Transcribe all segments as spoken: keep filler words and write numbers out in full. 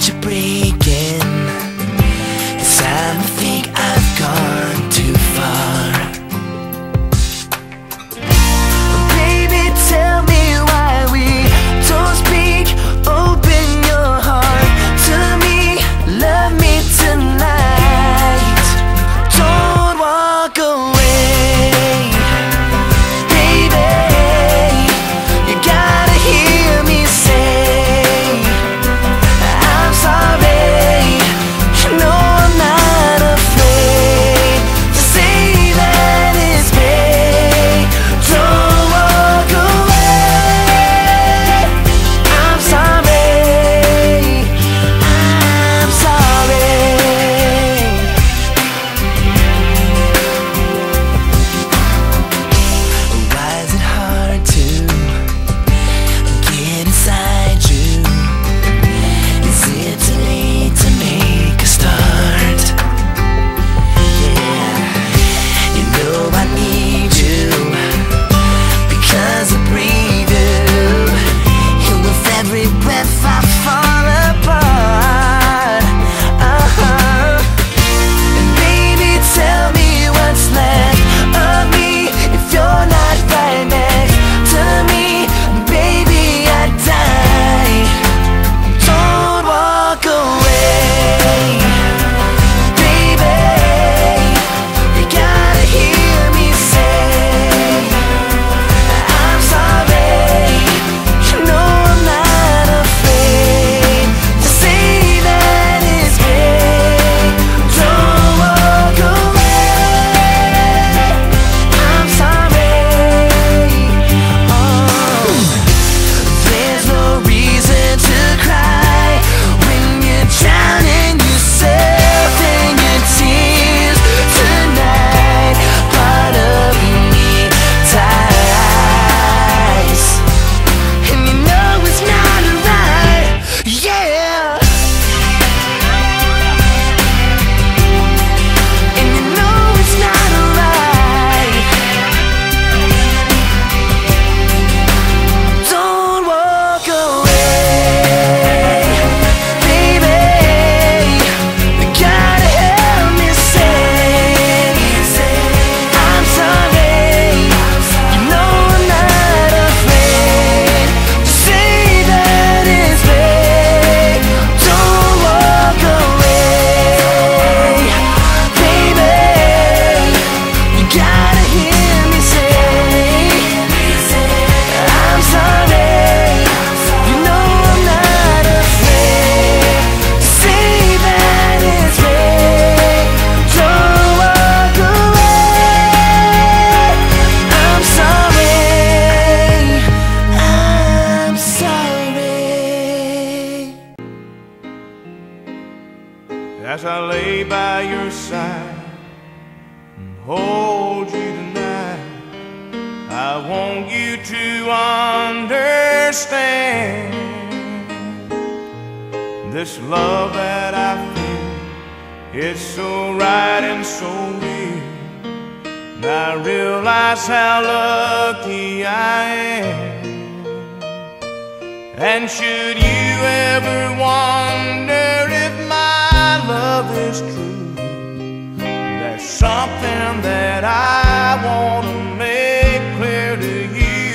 heart you're breaking. This time I think I've gone too far. Baby, tell me why we don't speak. Open your heart to me, love me tonight. Don't walk away, baby. You gotta hear me say I'm sorry. You know I'm not afraid to say that it's me. Don't walk away. I'm sorry. I'm sorry. Why is it hard to get inside you? Is it too late to make a start? Yeah, you know I need you because I breathe you. And with every breath I fall apart. Uh-huh. And baby, tell me what's left of me if you're not right next to me. Baby, I die. Don't walk away, baby. You gotta hear me say I'm sorry. You know I'm not afraid to say that it's me. Don't walk away. I'm sorry. Oh, there's no reason to cry when you're drowning yourself in your tears tonight. Part of me dies, and you know it's not right. Yeah, and you know it's not right. Don't walk away, baby. You gotta help me say I'm sorry. You know I'm not afraid to say that it's me. Don't walk away, baby. You gotta hear me say I'm sorry. You know I'm not afraid to say that it's me. Don't walk away. I'm sorry. I'm sorry. As I lay by your side and hold you tonight, I want you to understand this love that I feel. It's so right and so real. And I realize how lucky I am. And should you ever wonder if my love is true, there's something that I want to make clear to you.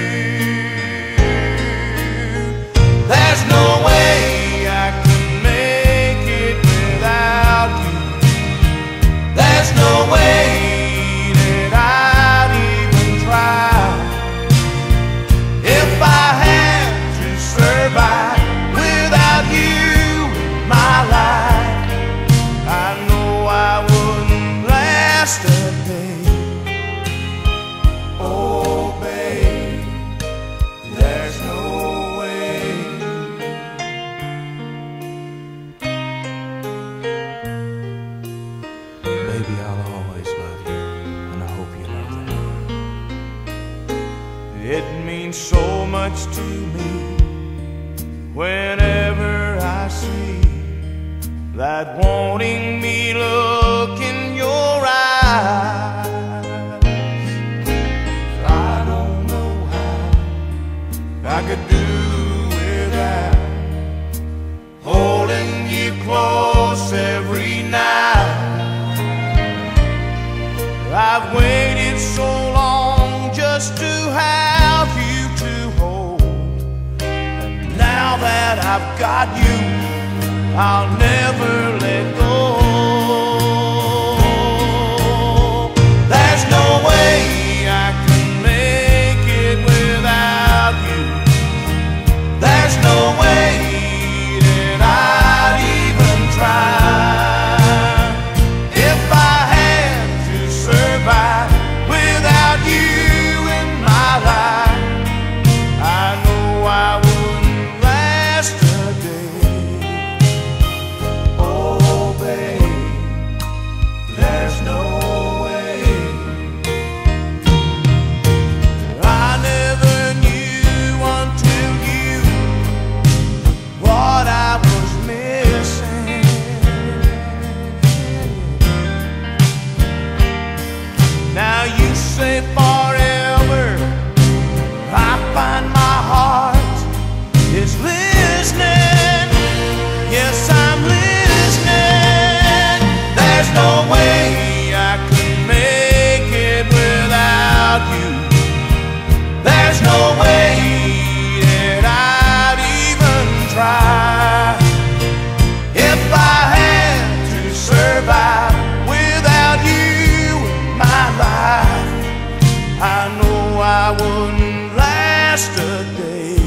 There's no way I can make it without you. There's no way that I'd even try if I had to survive without you in my life. I know I wouldn't last a day. Oh, babe, there's no way. Baby, I'll always love you, and I hope you know that. It means so much to me whenever I see that wanting me look in your eyes. I don't know how I could do without holding I'll never let go. There's no way I can make it without you. There's no way that I'd even try. If I had to survive without you in my life, I know I wouldn't last a day. Oh, babe, there's no way. I never knew until you what I was missing. Now you say forever, I find my heart is listening. Yes, I'm listening. There's no way I can make it without you. There's no way that I'd even try. If I had to survive without you in my life, I know I wouldn't last a day.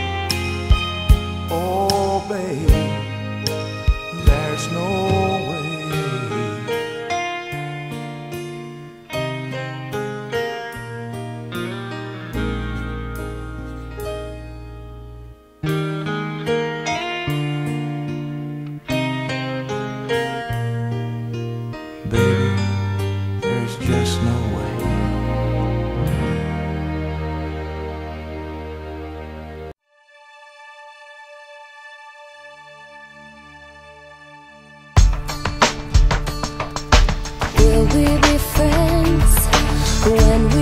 Oh, babe, there's no way. Baby, there's just no way. Will we be friends when